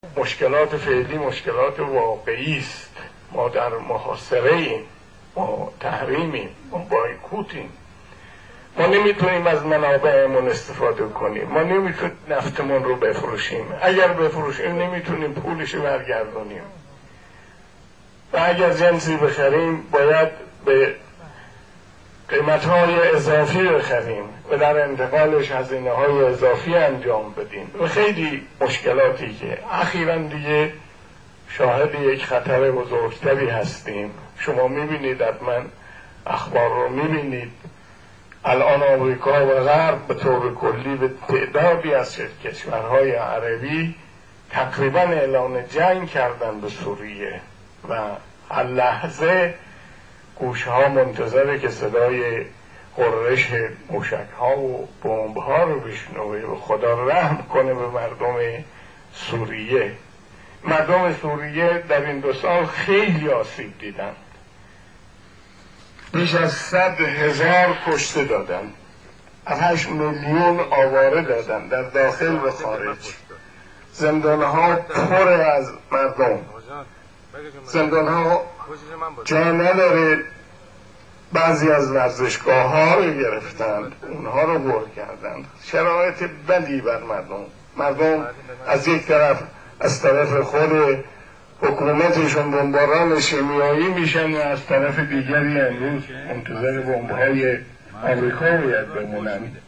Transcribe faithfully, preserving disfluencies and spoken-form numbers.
مشکلات فعلی مشکلات واقعی است. ما در محاصره ایم، ما تحریمیم، ما بایکوتیم. ما نمیتونیم از منابعمون استفاده کنیم، ما نمیتونیم نفتمون رو بفروشیم، اگر بفروشیم نمیتونیم پولش رو برگردونیم و اگر جنسی بخریم باید به قیمت‌های اضافی بخریم و در انتقالش هزینه‌های اضافی انجام بدیم و خیلی مشکلاتی که اخیراً دیگه شاهد یک خطر بزرگتری هستیم. شما میبینید، حتما اخبار رو میبینید، الان آمریکا و غرب به طور کلی به تعدادی از کشورهای عربی تقریبا اعلان جنگ کردن به سوریه و هر لحظه گوشها منتظره که صدای غرش موشک‌ها و بمب‌ها رو بشنوه و خدا رحم کنه به مردم سوریه. مردم سوریه در این دو سال خیلی آسیب دیدن، بیش از صد هزار کشته دادن، هشت میلیون آواره دادن در داخل و خارج. زندانها پر از مردم، زندانها جا نداره. بعضی از ورزشگاه ها رو گرفتند، اونها رو پر کردند. شرایط بدی بر مردم. مردم از یک طرف از طرف خود حکومتشون بمباران شیمیایی میشن و از طرف دیگری امروز منتظر بمب‌های آمریکا باید بمونن.